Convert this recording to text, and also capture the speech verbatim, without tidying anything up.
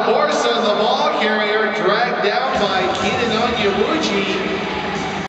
Borsa, the ball carrier, dragged down by Keenan Onyebuchi.